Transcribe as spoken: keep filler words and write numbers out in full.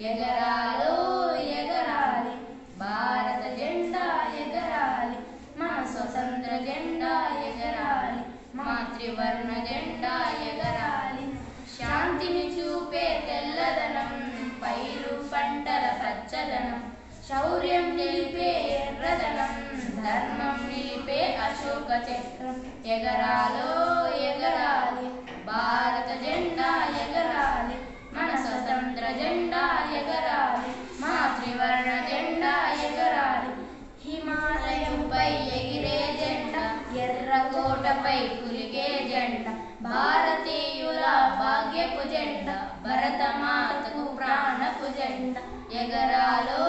ఎగరాలో ఎగరాలి భారత జెండా ఎగరాలి మన స్వతంత్ర జెండా ఎగరాలి మాతృవర్ణ జెండా ఎగరాలి శాంతిని చూపే తెల్లదనం పైరు పంటల పచ్చదనం శౌర్యం నిలిపే ఎర్రదనం ధర్మం నిలిపే అశోక చక్రం ఎగరాలో ఎగరాలి భారత జెండా ఎగరాలి మన స్వతంత్ర జెండా ఎగరాలి మాతృవర్ణ జెండా ఎగరాలి హిమాలయంపై ఎగిరే జెండా ఎర్రకోటపై కులిగే జెండా భారతీయుల భాగ్యపు జెండా భరతమాతకు ప్రాణపు జెండా ఎగరాలో